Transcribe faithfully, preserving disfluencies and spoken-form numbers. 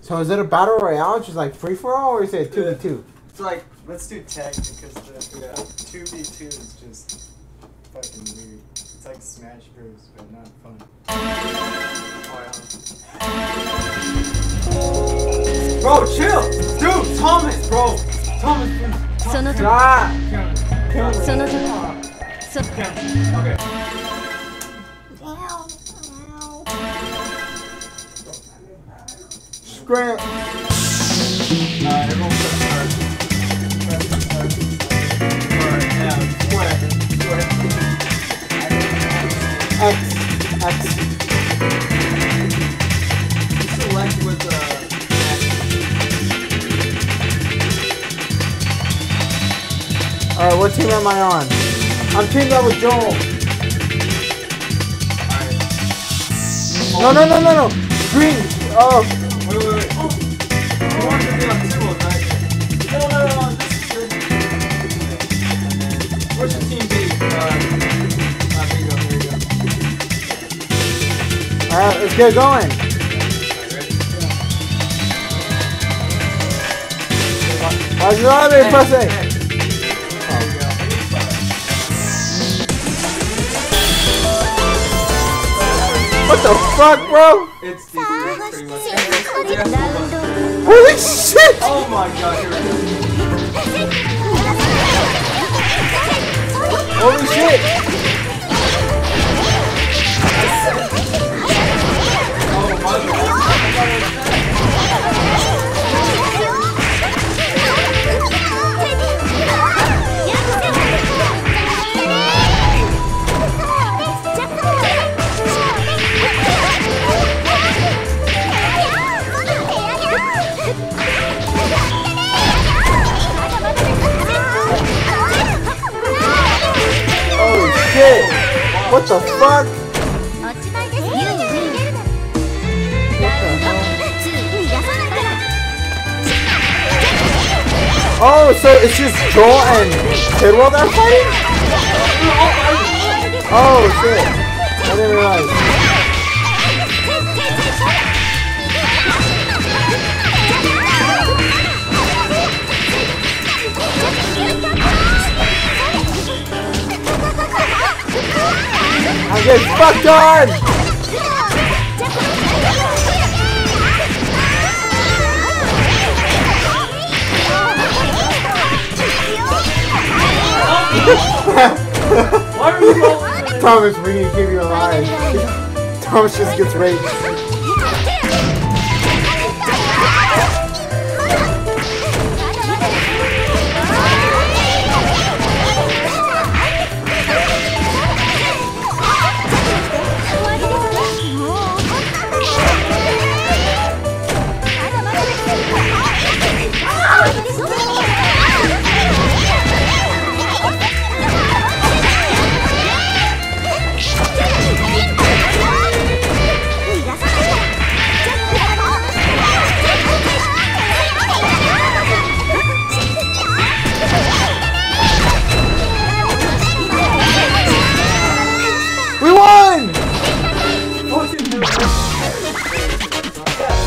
So is it a battle royale, just like free for all, or is it two v two? It's like, let's do tag because the yeah. two v two is just fucking weird. It's like Smash Bros, but not fun. Bro, chill! Dude, Thomas, bro! Thomas, Thomas. Ah! Okay. Scram. Alright, everyone press start. Press start. Alright, now, whatever. Go ahead. X. X. Select with the... Uh, Alright, what team am I on? I'm teamed up with Joel. Alright. No, no, no, no, no. Green. Oh. Wait, wait, wait. Oh. You want to be on singles, right? No, no, no, no. This is good. Where's your team B? Uh, uh, here you go, here you go. Alright, let's get going. Why's your other pressing? What the fuck, bro? It's the pretty much. Holy shit! Oh my god, here we go. Holy shit! Oh my god. Shit! What the fuck? Oh, so it's just Joel and Tidwell that are fighting? Oh shit! I didn't realize. I get fucked on! Why are you rolling? Thomas, we need to keep you alive. Thomas just gets raped.